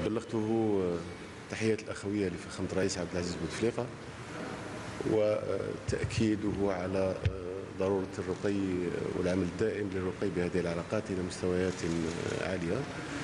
بلغته تحية الأخوية لفخامة الرئيس عبد العزيز بوتفليقة، وتأكيده على ضرورة الرقي والعمل الدائم للرقي بهذه العلاقات إلى مستويات عالية.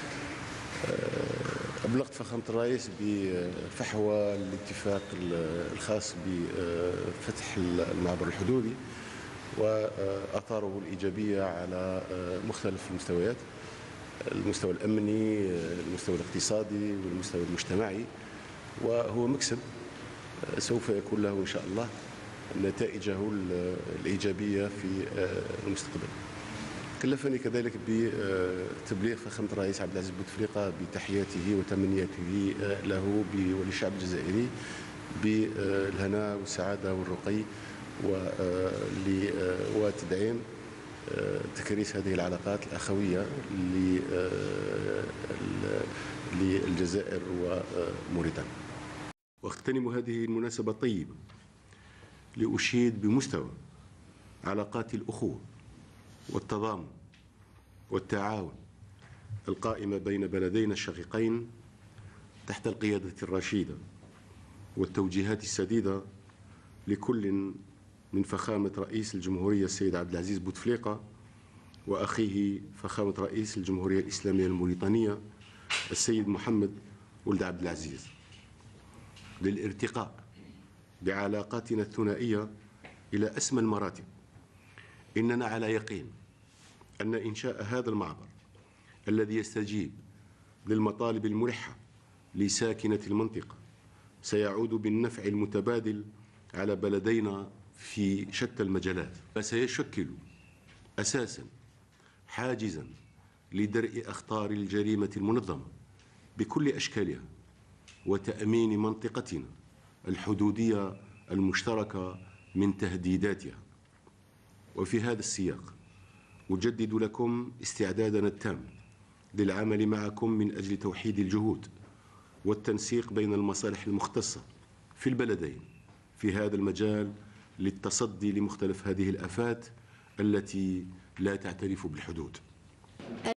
أبلغت فخامة الرئيس بفحوى الاتفاق الخاص بفتح المعبر الحدودي وآثاره الإيجابية على مختلف المستويات: المستوى الأمني، المستوى الاقتصادي، والمستوى المجتمعي، وهو مكسب سوف يكون له إن شاء الله نتائجه الإيجابية في المستقبل. كلفني كذلك بتبليغ فخامة الرئيس عبد العزيز بوتفليقة بتحياته وتمنياته له وللشعب الجزائري بالهناء والسعادة والرقي وتدعيم تكريس هذه العلاقات الأخوية للجزائر وموريتانيا. واغتنم هذه المناسبة الطيبة لأشيد بمستوى علاقات الأخوة والتضامن والتعاون القائمة بين بلدينا الشقيقين تحت القيادة الرشيدة والتوجيهات السديدة لكل من فخامة رئيس الجمهورية السيد عبد العزيز بوتفليقة وأخيه فخامة رئيس الجمهورية الإسلامية الموريتانية السيد محمد ولد عبد العزيز، للارتقاء بعلاقاتنا الثنائية إلى أسمى المراتب. إننا على يقين أن إنشاء هذا المعبر الذي يستجيب للمطالب الملحة لساكنة المنطقة سيعود بالنفع المتبادل على بلدينا في شتى المجالات، وسيشكل أساساً حاجزاً لدرء أخطار الجريمة المنظمة بكل أشكالها وتأمين منطقتنا الحدودية المشتركة من تهديداتها. وفي هذا السياق أجدد لكم استعدادنا التام للعمل معكم من أجل توحيد الجهود والتنسيق بين المصالح المختصة في البلدين في هذا المجال للتصدي لمختلف هذه الآفات التي لا تعترف بالحدود.